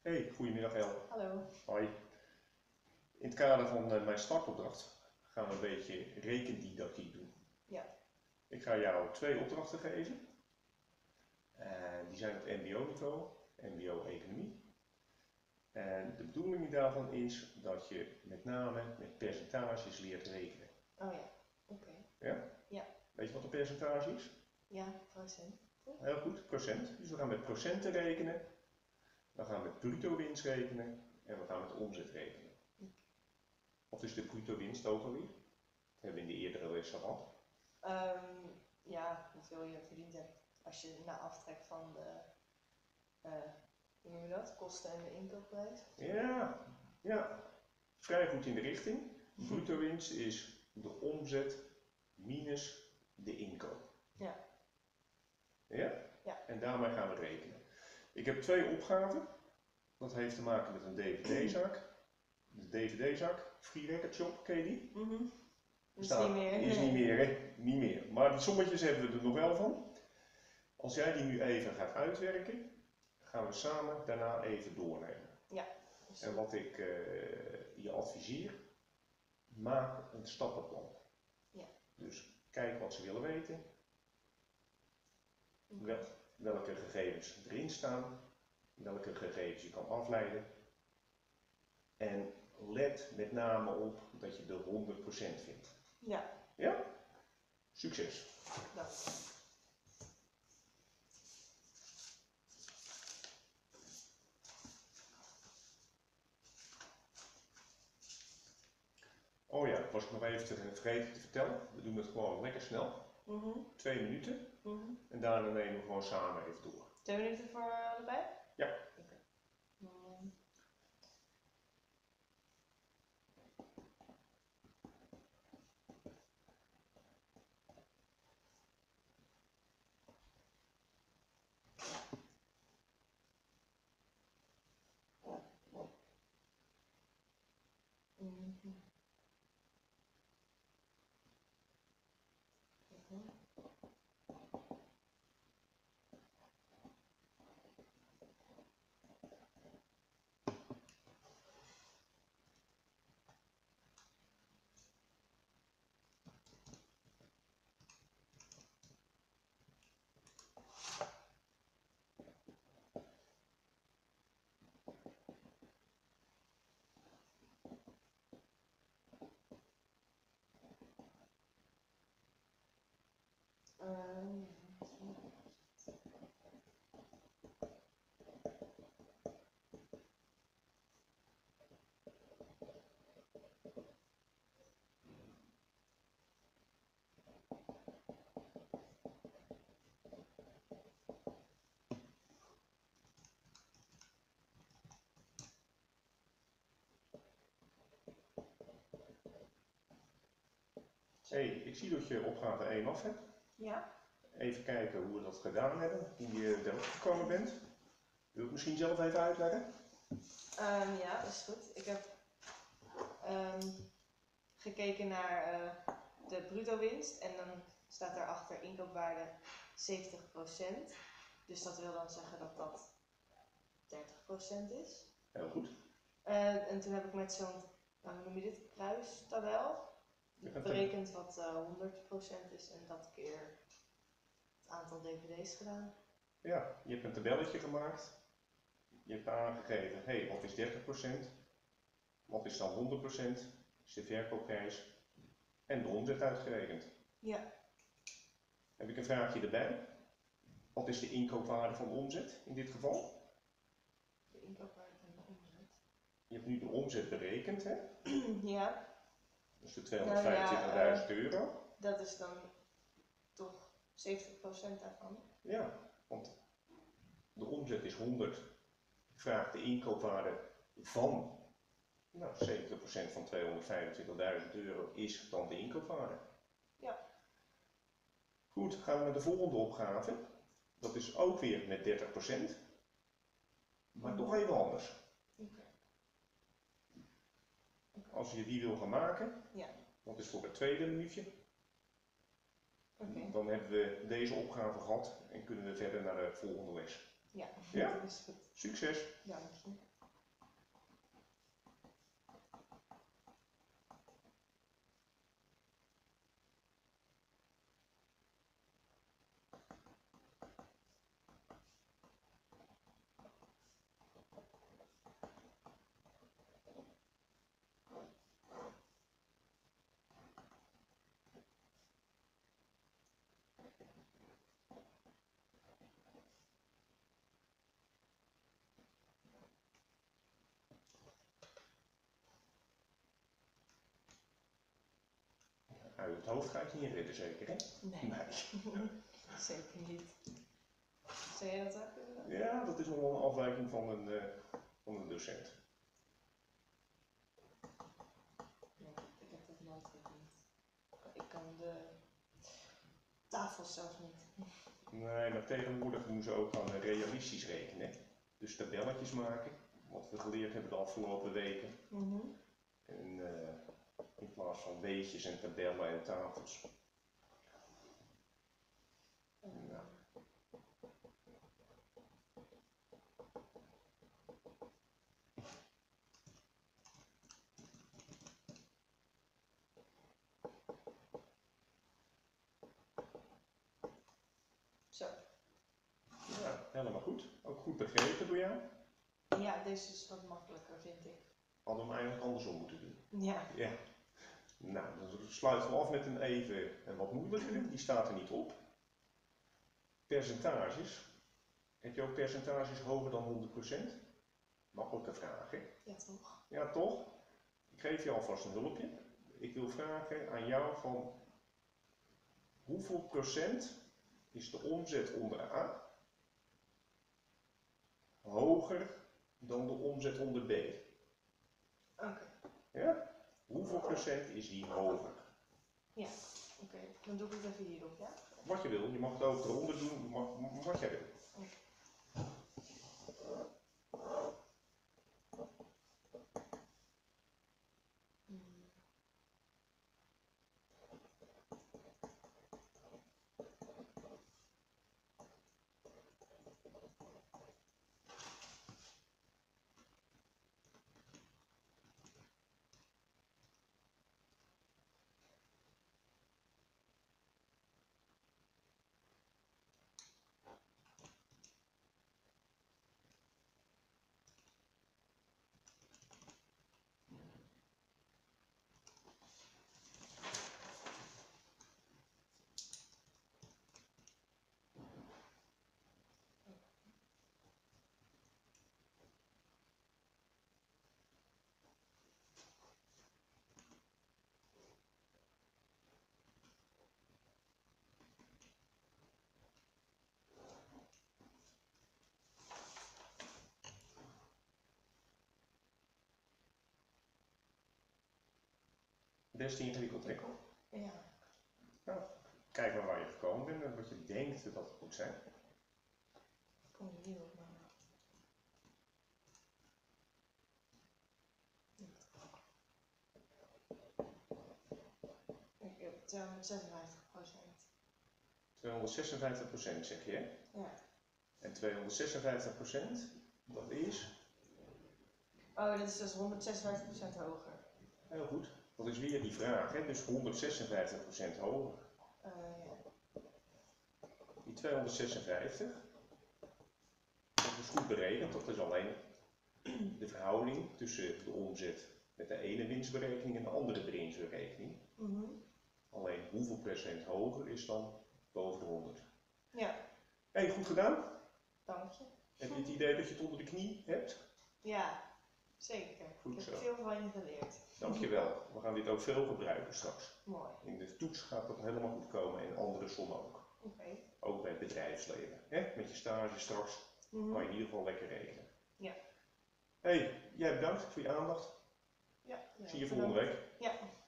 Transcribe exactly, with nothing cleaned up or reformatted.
Hey, goedemiddag El. Hallo. Hoi. In het kader van uh, mijn startopdracht gaan we een beetje rekendidactiek doen. Ja. Ik ga jou twee opdrachten geven. Uh, die zijn op mbo-niveau, mbo-economie. En de bedoeling daarvan is dat je met name met percentages leert rekenen. Oh ja, oké. Okay. Ja? Ja. Weet je wat een percentage is? Ja, procent. Heel goed, procent. Dus we gaan met procenten rekenen. We gaan met bruto winst rekenen. En we gaan met omzet rekenen. Okay. Wat is de bruto winst ook alweer? Dat hebben we in de eerdere les gehad. Um, ja, hoeveel je verdiend hebt als je na aftrek van de, uh, hoe noem je dat, kosten en de inkoopprijs. Ja, ja, vrij goed in de richting. Bruto winst is de omzet minus de inkoop. Ja. Ja? Ja. En daarmee gaan we rekenen. Ik heb twee opgaven. Dat heeft te maken met een D V D-zak. De D V D-zak, Free Record Shop, ken je die? Mm-hmm. Is Staat, niet meer. Is niet meer, hè? Niet meer. Maar die sommetjes hebben we er nog wel van. Als jij die nu even gaat uitwerken, gaan we samen daarna even doornemen. Ja. En wat ik uh, je adviseer, maak een stappenplan. Ja. Dus kijk wat ze willen weten, Okay. wel, welke gegevens erin staan, welke gegevens je kan afleiden. En let met name op dat je de honderd procent vindt. Ja. Ja? Succes! Dank. Oh ja, dat was ik nog even te vergeten te vertellen. We doen het gewoon lekker snel. Mm-hmm. Twee minuten. Mm-hmm. En daarna nemen we gewoon samen even door. Twee minuten voor allebei? Ja. Oké. Okay. Mm. Mm-hmm. Mm-hmm. Um, Hey, ik zie dat je opgave één af hebt. Ja. Even kijken hoe we dat gedaan hebben, hoe je erop gekomen bent. Wil je het misschien zelf even uitleggen? Um, ja, dat is goed. Ik heb um, gekeken naar uh, de bruto winst en dan staat daarachter inkoopwaarde zeventig procent. Dus dat wil dan zeggen dat dat dertig procent is. Heel goed. Uh, en toen heb ik met zo'n, nou, hoe noem je dit, kruistabel berekend wat uh, honderd procent is en dat keer het aantal D V D's gedaan. Ja, je hebt een tabelletje gemaakt. Je hebt aangegeven, hé, hey, wat is dertig procent? Wat is dan honderd procent? Is de verkoopprijs en de omzet uitgerekend. Ja. Heb ik een vraagje erbij? Wat is de inkoopwaarde van de omzet in dit geval? De inkoopwaarde van de omzet. Je hebt nu de omzet berekend, hè? Ja. Dus de tweehonderdvijfentwintigduizend nou ja, uh, euro. Dat is dan toch zeventig procent daarvan? Ja, want de omzet is honderd. Vraagt de inkoopwaarde van, nou, zeventig procent van tweehonderdvijfentwintigduizend euro is dan de inkoopwaarde. Ja. Goed, gaan we naar de volgende opgave. Dat is ook weer met dertig procent. Maar Mm. toch even anders. Okay. Okay. Als je die wil gaan maken, ja. dat is voor het tweede minuutje. Okay. Dan hebben we deze opgave gehad en kunnen we verder naar de volgende les. Ja, ja? dat is goed. Succes! Dank je. uit het hoofd ga ik je niet redden, zeker hè? Nee, Nee. zeker niet. Zou jij dat ook kunnen? Ja, dat is nog wel een afwijking van een, uh, van een docent. Nee, ik heb dat nooit verdiend. Ik kan de tafel zelf niet. Nee, maar tegenwoordig moeten ze ook gaan realistisch rekenen. Dus tabelletjes maken, wat we geleerd hebben de afgelopen weken. Mm-hmm. En, uh, in plaats van weetjes en tabellen en tafels. Uh, Nou. Zo. Ja, helemaal goed. Ook goed begrepen door jou. Ja, deze is wat makkelijker, vind ik. Hadden we hem eigenlijk andersom moeten doen. Ja. Ja. Nou, dan sluiten we af met een even en wat moeilijker. Die staat er niet op. Percentages. Heb je ook percentages hoger dan honderd procent? Makkelijke vraag, hè? Ja, toch? Ja, toch? Ik geef je alvast een hulpje. Ik wil vragen aan jou van hoeveel procent is de omzet onder A hoger dan de omzet onder B? Oké. Okay. Ja? Hoeveel procent is die hoger? Ja, oké. Okay. Dan doe ik het even hierop, ja? Wat je wil. Je mag het ook eronder doen, mag, wat jij wil. Okay. Best ingewikkeld, hè? Ja. Nou, kijk maar waar je gekomen bent en wat je denkt dat het moet zijn. Ik kom er niet op, maar... Ik heb tweehonderdzesenvijftig procent. tweehonderdzesenvijftig procent zeg je, hè? Ja. En tweehonderdzesenvijftig procent, dat is? Oh, dat is dus honderdzesenvijftig procent hoger. Heel goed. Dat is weer die vraag, hè? Dus honderdzesenvijftig procent hoger. Uh, ja. Die tweehonderdzesenvijftig, dat is goed berekend, dat is alleen de verhouding tussen de omzet met de ene winstberekening en de andere winstberekening. Mm-hmm. Alleen hoeveel procent hoger is dan boven de honderd. Ja. Hé, hey, goed gedaan? Dank je. Heb je het idee dat je het onder de knie hebt? Ja, zeker. Goed ik heb zo. veel van je geleerd. Dankjewel. We gaan dit ook veel gebruiken straks. Mooi. In de toets gaat dat helemaal goed komen en andere sommen ook. Oké. Okay. Ook bij het bedrijfsleven. Hè? Met je stage straks mm-hmm. kan je in ieder geval lekker rekenen. Ja. Hé, hey, jij bedankt voor je aandacht. Ja. ja Zie je volgende week. Ja.